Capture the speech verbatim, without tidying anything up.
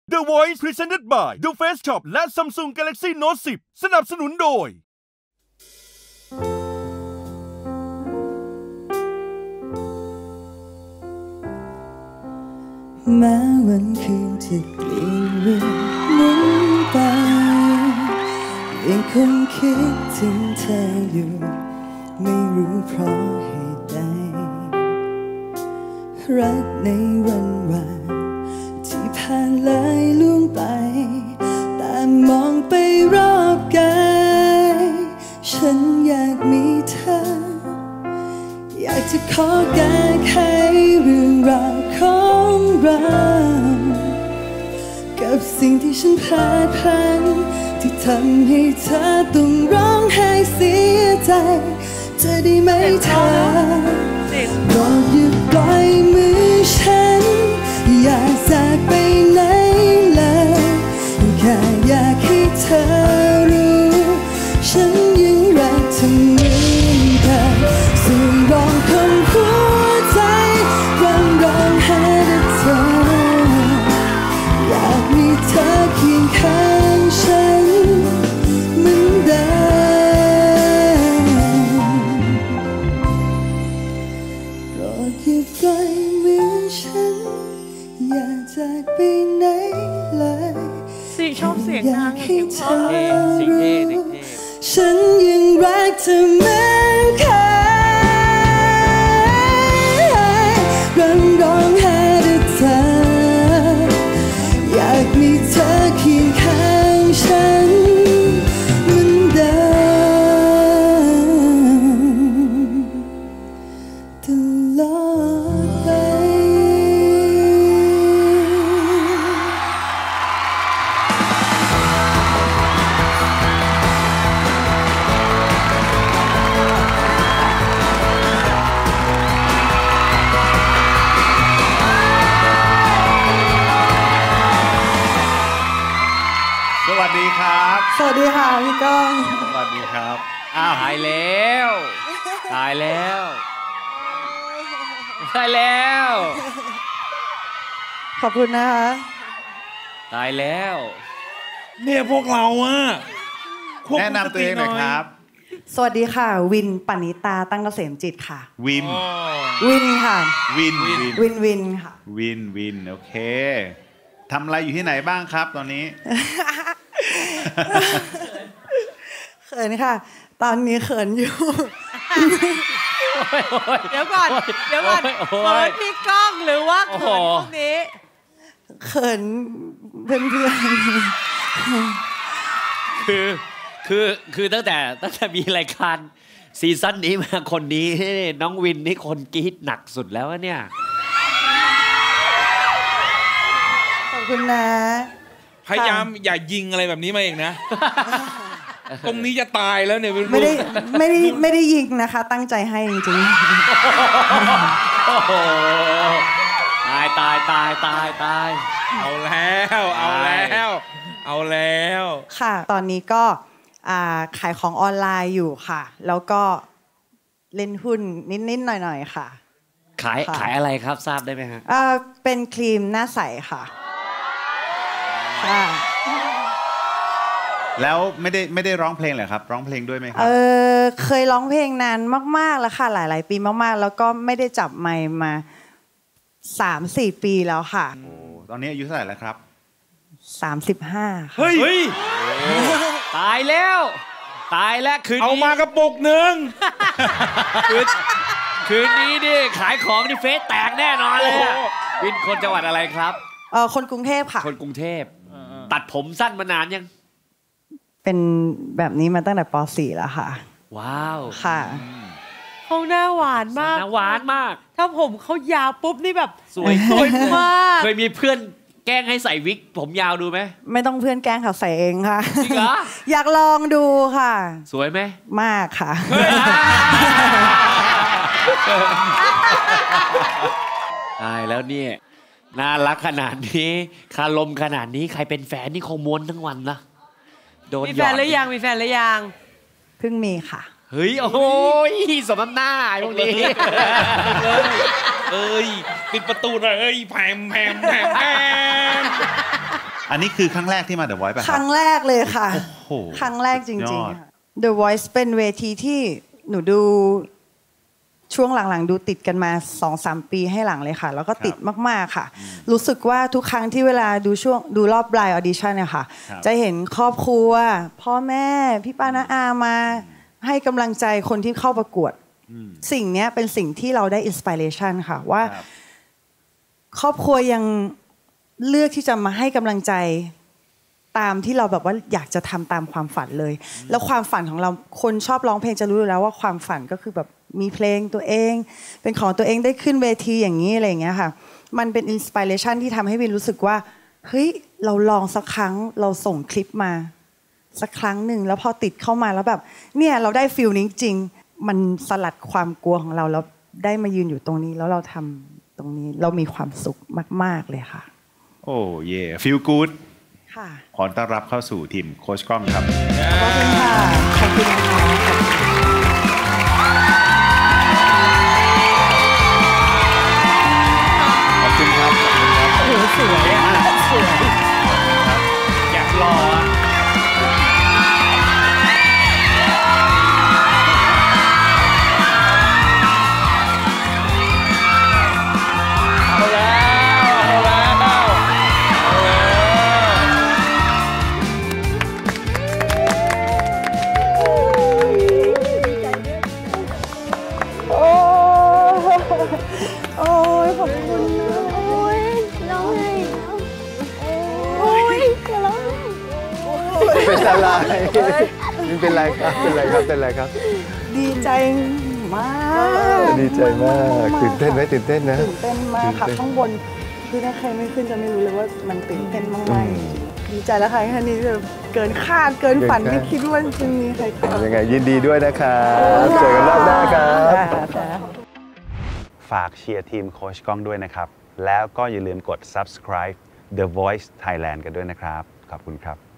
The Voice Presented by The Face Shop และ Samsung Galaxy Note สิบ สนับสนุนโดยแม้วันคืนจะเปลี่ยนเรื่องหมุนไปยังคงคิดถึงเธออยู่ไม่รู้เพราะเหตุใดรักในวันวานที่ผ่านเลยล่วงไปแต่มองไปรอบกายฉันอยากมีเธออยากจะขอแก้ไขเรื่องราวของเรากับสิ่งที่ฉันพลาดพลั้งที่ทำให้เธอต้องร้องไห้เสียใจจะได้ไหมเธอบอกหยุดปล่อยมือฉันอย่าจากไปไหนเลยแค่อยากให้เธอรู้ฉันยังรักเธอเหมือนเดิมส่งร้องคำหัวใจวันร้องหาแต่เธออยากมีเธอเคียงข้างฉันเหมือนเดิมโปรดอย่าปล่อยมือฉันอย่าจากไปไหนเลยสิชอบเสียงนางให้เธอรู้ฉันยังรักเธอเหมือนเคยร้องร้องหาแต่เธออยากมีเธอเคียงข้างฉันเหมือนเดิมตลอดไปสวัสดีครับสวัสดีค่ะพี่ก้องสวัสดีครับอ้าวตายแล้วตายแล้วตายแล้วขอบคุณนะคะตายแล้วเนี่ยพวกเราอะแนะนำตัวเองหน่อยครับสวัสดีค่ะวินปณิตาตั้งเกษมจิตค่ะวินวินค่ะวินวินวินวินค่ะวินวินโอเคทำอะไรอยู่ที่ไหนบ้างครับตอนนี้เขินค่ะตอนนี้เขินอยู่เดี๋ยวก่อนเดี๋ยวก่อนเขินพี่ก้องหรือว่าเขินพวกนี้เขินเพื่อนเพื่อนคือคือคือตั้งแต่ตั้งแต่มีรายการซีซั่นนี้มาคนนี้น้องวินนี่คนกรี๊ดหนักสุดแล้วเนี่ยขอบคุณนะพยายามอย่ายิงอะไรแบบนี้มาเองนะตรงนี้จะตายแล้วเนี่ยไม่ได้ไม่ได้ไม่ได้ยิงนะคะตั้งใจให้จริงๆตายตายตายตายตายเอาแล้วเอาแล้วเอาแล้วค่ะตอนนี้ก็ขายของออนไลน์อยู่ค่ะแล้วก็เล่นหุ้นนิดๆหน่อยๆค่ะขายขายอะไรครับทราบได้ไหมฮะเป็นครีมหน้าใสค่ะแล้วไม่ได้ไม่ได้ร้องเพลงเหรอครับร้องเพลงด้วยไหมครับเออเคยร้องเพลงนานมากๆแล้วค่ะหลายๆปีมากๆแล้วก็ไม่ได้จับไมค์มา สามสี่ ปีแล้วค่ะโอ้ตอนนี้อายุเท่าไหร่แล้วครับสามสิบห้าค่ะเฮ้ยตายแล้วตายแล้วคืนนี้เอามากระปุกหนึ่งคืนคืนนี้ดิขายของนี่เฟซแตกแน่นอนเลยวินคนจังหวัดอะไรครับเออคนกรุงเทพค่ะคนกรุงเทพตัดผมสั้นมานานยังเป็นแบบนี้มาตั้งแต่ป สี่ แล้วค่ะว้าวค่ะเขาหน้าหวานมากหน้าหวานมากถ้าผมเขายาวปุ๊บนี่แบบสวยสวยมากเคยมีเพื่อนแกล้งให้ใส่วิกผมยาวดูไหมไม่ต้องเพื่อนแกล้งค่ะใส่เองค่ะจริงเหรออยากลองดูค่ะสวยไหมมากค่ะตายแล้วเนี่ยน่ารักขนาดนี้คารมขนาดนี้ใครเป็นแฟนนี่คงม้วนทั้งวันนะโดนหยอดมีแฟนหรือยังมีแฟนหรือยังเพิ่งมีค่ะเฮ้ยโอ้ยสมน้ำหน้าไอ้พวกนี้เอ้ยปิดประตูหน่อยเอ้ยแผมแผมแผมแผมอันนี้คือครั้งแรกที่มา The Voice ป่ะครั้งแรกเลยค่ะโอ้โหครั้งแรกจสุริดงยอดๆค่ะ The Voice เป็นเวทีที่หนูดูช่วงหลังๆดูติดกันมา สองสาม ปีให้หลังเลยค่ะ แล้วก็ติดมากๆค่ะ รู้สึกว่าทุกครั้งที่เวลาดูช่วงดูรอบไลน์ออดิชั่นเนี่ยค่ะ จะเห็นครอบครัว พ่อแม่พี่ป้าน้าอามาให้กำลังใจคนที่เข้าประกวด สิ่งนี้เป็นสิ่งที่เราได้อินสปิเรชันค่ะว่า ครอบครัวยังเลือกที่จะมาให้กำลังใจตามที่เราแบบว่าอยากจะทำตามความฝันเลย แล้วความฝันของเราคนชอบร้องเพลงจะรู้อยู่แล้วว่าความฝันก็คือแบบมีเพลงตัวเอง เป็นของตัวเองได้ขึ้นเวทีอย่างนี้อะไรอย่างเงี้ยค่ะมันเป็นอินสปิเรชันที่ทำให้วินรู้สึกว่าเฮ้ยเราลองสักครั้งเราส่งคลิปมาสักครั้งหนึ่งแล้วพอติดเข้ามาแล้วแบบเนี่ยเราได้ฟีลนี้จริงมันสลัดความกลัวของเราแล้วได้มายืนอยู่ตรงนี้แล้วเราทำตรงนี้เรามีความสุขมากๆเลยค่ะโอ้เย่ฟีลกู๊ดค่ะขอต้อนรับเข้าสู่ทีมโค้ชกล้องครับขอบคุณค่ะขอบคุณนะคะขอบคุณครับขอบคุณครับโอ้โหสวยอ่ะสวยอยากรอเอาแล้วเอาแล้วเอาแล้วโอ้โอ้ยขอบคุณนะโอ้ยร้องไห้แล้วโอ้ยจะร้องไห้เป็นอะไรไม่เป็นไรครับเป็นไรครับเป็นไรครับดีใจมากดีใจมากตื่นเต้นไหมตื่นเต้นนะตื่นเต้นมากค่ะข้างบนคือถ้าใครไม่ขึ้นจะไม่รู้เลยว่ามันตื่นเต้นมากๆดีใจแล้วค่ะแค่นี้เกินคาดเกินฝันไม่คิดว่าจะมีใครทำยังไงยินดีด้วยนะครับเจอกันรอบหน้าครับฝากเชียร์ทีมโค้ชกล้องด้วยนะครับ แล้วก็อย่าลืมกด subscribe The Voice Thailand กันด้วยนะครับ ขอบคุณครับ